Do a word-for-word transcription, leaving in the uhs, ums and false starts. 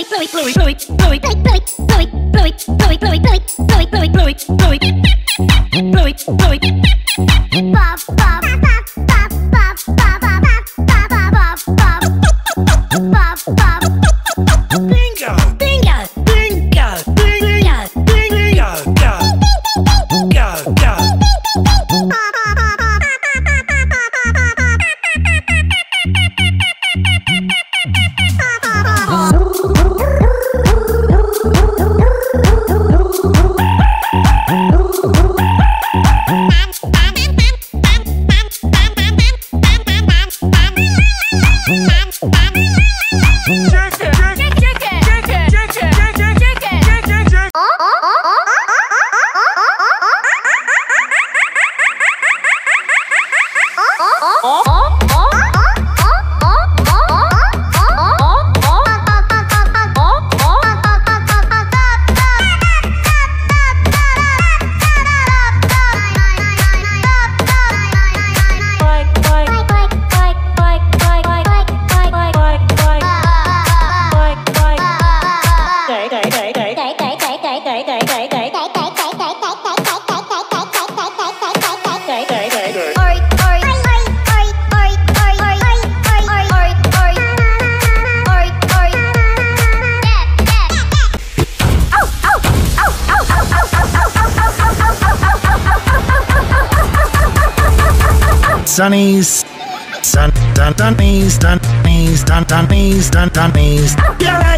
Bluey, Bluey, Bluey, Bluey, Bluey, Bluey, Bluey, Bluey, Bluey, Bluey, Bluey, Bluey, Bluey, Bluey, Bluey, Bluey, Bob, Bob, Bob, Bob, Bob, Bob, Bob, Bob, Bob, Bob, Bob, Bingo, Bingo, Bingo, Bingo, Bingo, Go, Go, Go, Sunnies, sun, dun, dunnies, dunnies, dun, dunnies, dun, dunnies. You're